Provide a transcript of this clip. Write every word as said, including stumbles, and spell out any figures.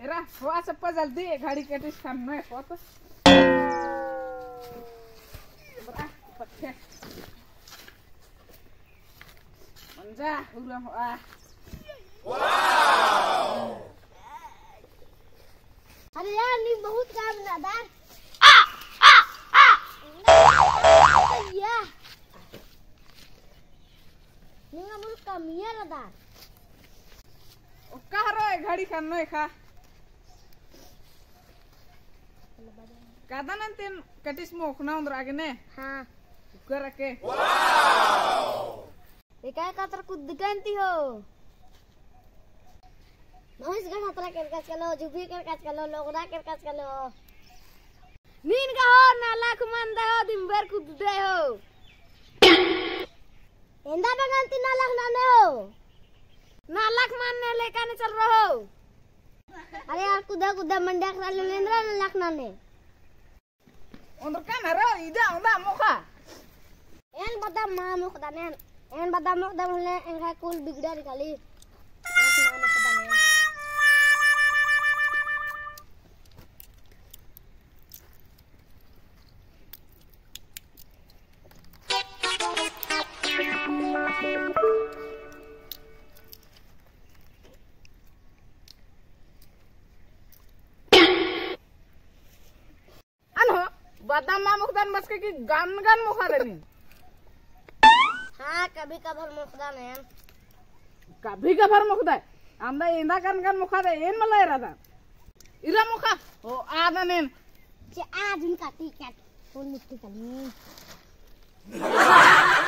रा हुआ सब पर जल्दी गाड़ी कटिस खाना है फोटो बरा पत्ते मंजा हुआ हुआ वाओ अरे यार नी बहुत काम नादार या निंगा मुल्क का मिया नादार ओ कह रो गाड़ी खाना है खा kadang nanti kadis mau kena untuk lagi nih हाँ buka rake wow देखा कतर कुद ganti हो नॉइस का खतरा कर काज कलो जुबी कर काज कलो लोगरा कर काज कलो नीन का हो ना लाख मान दे हो दिन भर कुद दे हो इंदा बगंती ना लाख ना ने हो ना लाख मान ने लेकर ने चल रहो अरे यार कुदा कुदा मंडिया करा ले लेंद्रा ना लाख ना ने untuk kan haro ida unda muka en badam ma muka dan en badam muka dan le en ka kul bigda kali as ma muka dan बादाम मा मुखदान मस्के की गान गान मुखा देनी हाँ कभी कभार मुखदान है कभी कभार मुखदा आंदा इंदा गान गान मुखा दे एन मला इरादा इरा मुखा ओ आदा नेन चे आज उनका टिकट फुल मिट्टी कली